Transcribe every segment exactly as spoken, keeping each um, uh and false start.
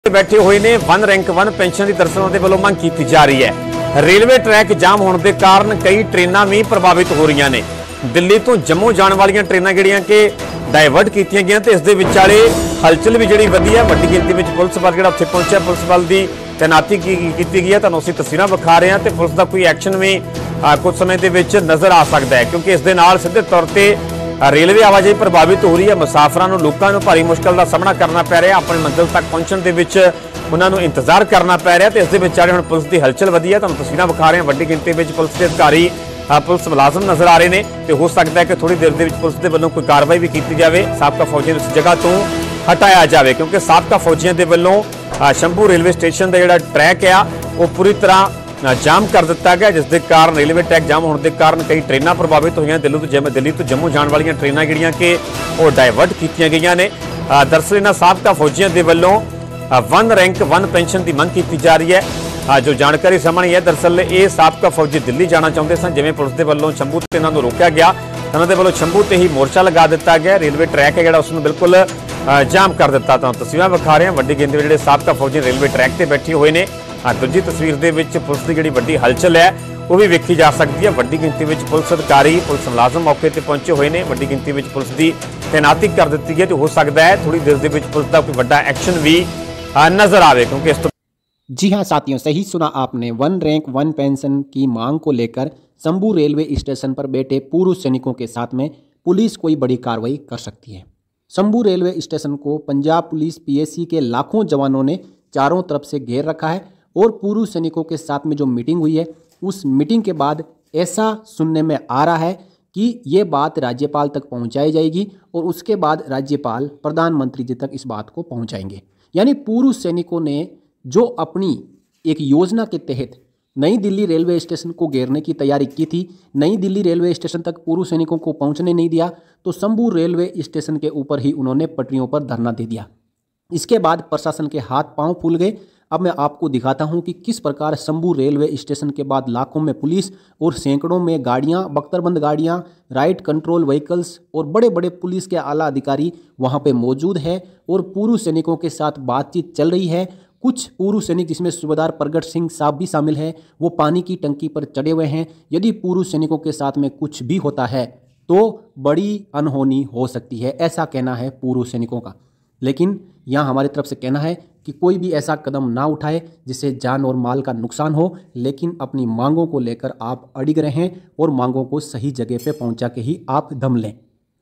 बैठे हुए ने वन रैंक वन पेंशन की दरअसल उन्होंने वालों मंग की जा रही है। रेलवे ट्रैक जाम होने के कारण कई ट्रेनां भी प्रभावित हो रही ने। दिल्ली तो जम्मू जाने वाली ट्रेनां जिहड़ियां कि डाइवर्ट की गई तो इस विचाले हलचल भी जी वधी है। वड्डी गिनती में पुलिस बल जो उत्थे पहुंचा, पुलिस बल की तैनाती की गई है। तुहानूं असीं तस्वीरां विखा रहे हैं तो पुलिस का कोई एक्शन भी कुछ समय के विच नज़र आ सकता है, क्योंकि इस दे नाल सीधे तौर पर रेलवे आवाजाही प्रभावित हो रही है। मुसाफिरों को लोगों को भारी मुश्किल का सामना करना पै रहा, अपनी मंजिल तक पहुंचने के विच उन्होंने इंतजार करना पै रहा। तो इस विचाले हुण पुलिस की हलचल वधी है। तुहानूं तस्वीरां विखा रहे हैं, वड्डी गिनती में पुलिस के अधिकारी पुलिस मुलाजम नजर आ रहे हैं। तो हो सकता है कि थोड़ी देर के पुलिस के वालों कोई कार्रवाई भी की जाए, साबका फौजियों को इस जगह तो हटाया जाए, क्योंकि साबका फौजियों के वालों शंभू रेलवे स्टेशन का जो ट्रैक है वो पूरी तरह जाम कर दिता गया, जिसके कारण रेलवे ट्रैक जाम होने के कारण कई ट्रेनां प्रभावित हुई। दिल्ली तो जम दिल्ली तो जम्मू जाने वाली ट्रेनां जिहड़ियां कि वो डाइवर्ट की गई ने। दरअसल इन्हां साबका फौजियों के वालों वन रैंक वन पेंशन की मंग की जा रही है। जो जानकारी सामने है, दरअसल ये साबका फौजी दिल्ली जाना चाहते सन, जिवें पुलिस के वालों शंभू ते इन्हां नूं रोकिया गया, उन्होंने वालों शंभू ते ही मोर्चा लगा दिता गया। रेलवे ट्रैक है जिहड़ा उसनूं बिल्कुल जाम कर दिता। तो तस्वीरां विखा रहे हैं, वड्डी गिनती में जिहड़े साबका फौजी रेलवे ट्रैक से बैठे हुए हैं। दूजी तस्वीर के विच पुलिस की जिहड़ी वड्डी हलचल है वो भी वेखी जा सकती है। वड्डी गिनती में पुलिस अधिकारी पुलिस मुलाजम मौके पर पहुंचे हुए हैं। वड्डी गिनती में पुलिस की तैनाती कर दी है। तो हो सकता है थोड़ी देर के पुलिस का कोई वड्डा एक्शन भी नजर आए, क्योंकि इस तो जी हाँ साथियों, सही सुना आपने। वन रैंक वन पेंशन की मांग को लेकर शंभू रेलवे स्टेशन पर बैठे पूर्व सैनिकों के साथ में पुलिस कोई बड़ी कार्रवाई कर सकती है। शंभू रेलवे स्टेशन को पंजाब पुलिस पीएसी के लाखों जवानों ने चारों तरफ से घेर रखा है और पूर्व सैनिकों के साथ में जो मीटिंग हुई है उस मीटिंग के बाद ऐसा सुनने में आ रहा है कि ये बात राज्यपाल तक पहुंचाई जाएगी और उसके बाद राज्यपाल प्रधानमंत्री जी तक इस बात को पहुंचाएंगे। यानी पूर्व सैनिकों ने जो अपनी एक योजना के तहत नई दिल्ली रेलवे स्टेशन को घेरने की तैयारी की थी, नई दिल्ली रेलवे स्टेशन तक पूर्व सैनिकों को पहुंचने नहीं दिया, तो शंभू रेलवे स्टेशन के ऊपर ही उन्होंने पटरियों पर धरना दे दिया। इसके बाद प्रशासन के हाथ पांव फूल गए। अब मैं आपको दिखाता हूं कि किस प्रकार शंभू रेलवे स्टेशन के बाद लाखों में पुलिस और सैकड़ों में गाड़ियां, बख्तरबंद गाड़ियां, राइट कंट्रोल व्हीकल्स और बड़े बड़े पुलिस के आला अधिकारी वहां पे मौजूद है और पूर्व सैनिकों के साथ बातचीत चल रही है। कुछ पूर्व सैनिक जिसमें सूबेदार प्रगट सिंह साहब भी शामिल हैं, वो पानी की टंकी पर चढ़े हुए हैं। यदि पूर्व सैनिकों के साथ में कुछ भी होता है तो बड़ी अनहोनी हो सकती है, ऐसा कहना है पूर्व सैनिकों का। लेकिन यहाँ हमारी तरफ से कहना है कि कोई भी ऐसा कदम ना उठाए जिससे जान और माल का नुकसान हो, लेकिन अपनी मांगों को लेकर आप अडिग रहें और मांगों को सही जगह पे पहुंचा के ही आप दम लें।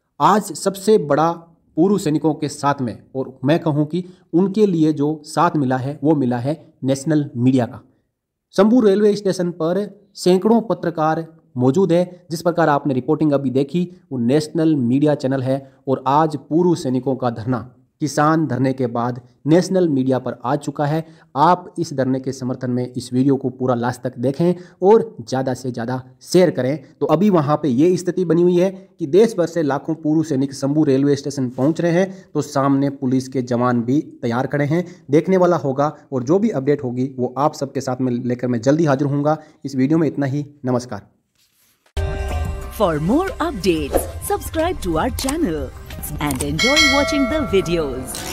आज सबसे बड़ा पूर्व सैनिकों के साथ में, और मैं कहूं कि उनके लिए जो साथ मिला है वो मिला है नेशनल मीडिया का। शंभू रेलवे स्टेशन पर सैकड़ों पत्रकार मौजूद है। जिस प्रकार आपने रिपोर्टिंग अभी देखी वो नेशनल मीडिया चैनल है और आज पूर्व सैनिकों का धरना किसान धरने के बाद नेशनल मीडिया पर आ चुका है। आप इस धरने के समर्थन में इस वीडियो को पूरा लास्ट तक देखें और ज़्यादा से ज़्यादा शेयर करें। तो अभी वहाँ पे ये स्थिति बनी हुई है कि देश भर से लाखों पूर्व सैनिक शंभू रेलवे स्टेशन पहुँच रहे हैं, तो सामने पुलिस के जवान भी तैयार खड़े हैं। देखने वाला होगा और जो भी अपडेट होगी वो आप सबके साथ में लेकर मैं जल्दी हाजिर होऊंगा। इस वीडियो में इतना ही। नमस्कार। For more updates, subscribe to our channel and enjoy watching the videos.